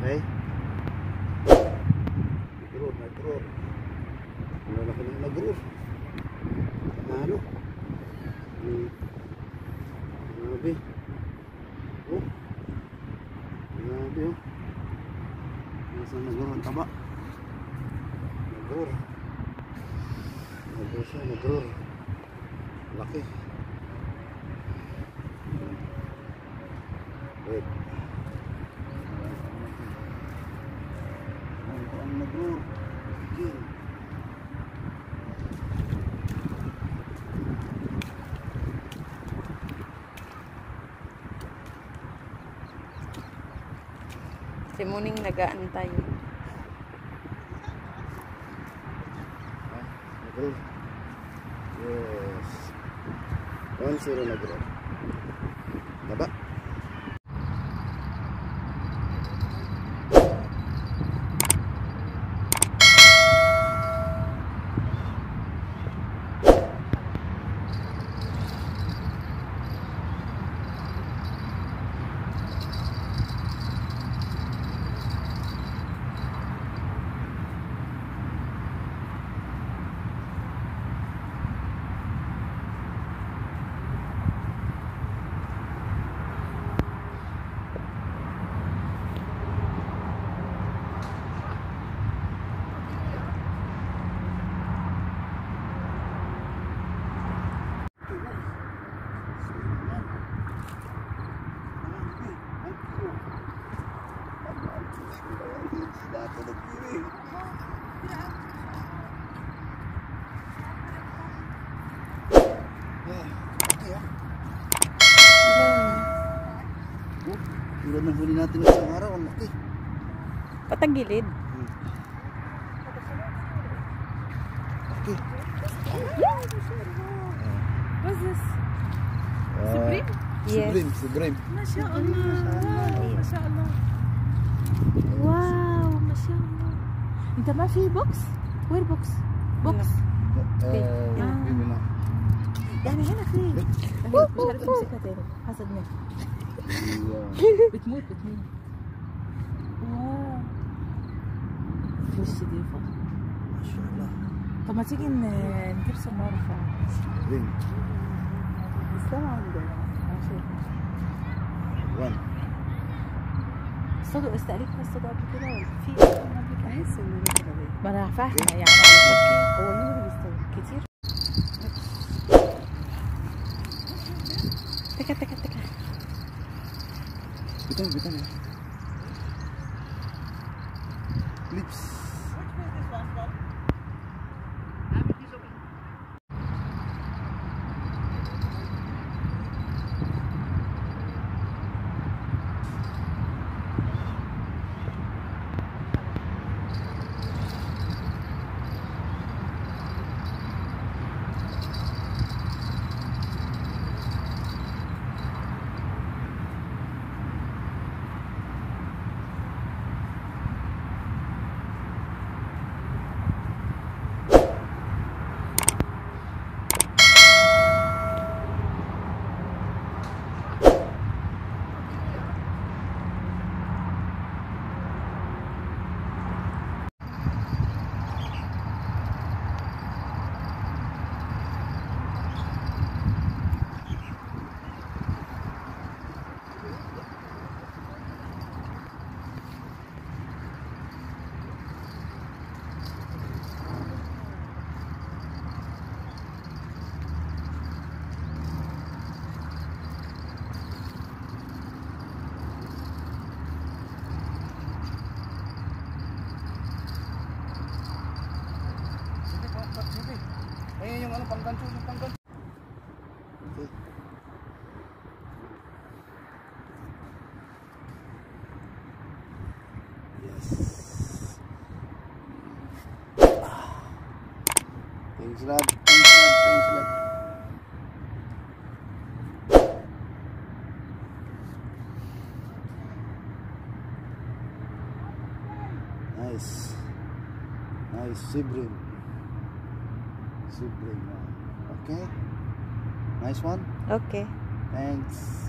Okay. Nag-roar. Wala ka nang nag-roar. Ano? Grabe. Oh. Grabe oh. Nasa nag-roar ang taba. Nag-roar. Nag-roar siya, nag-roar. Laki. Wait. Ang nag-roar. Okay. Si Muning nag-aantay. Nag-roar. Yes. 1-0 nag-roar. Taba. Tulad ng huli natin isang araw, ang laki. Patagilid. Okay. What's this? Supreme? Yes. Supreme. Masya Allah. Masya Allah. Wow, Masya Allah. انت ما في بوكس؟ وين بوكس؟ بوكس. يعني هنا في. مش عارف امسكها تاني. حسدني. بتموت. واو. وش نظيفة. ما شاء الله. طب ما تيجي نجيب سمارة وين؟ السما عندنا. وين؟ الصدق استقريت من الصدق قبل كده ولا في احس ان انا كده ما انا فاهمة يعني على فكرة هو مين اللي بيستوي كتير؟ تكا Betul. Lips. Ayun yung ano, panggancho. Okay. Yes. Thanks lad. Nice Supreme. Okay. Nice one. Okay. Thanks.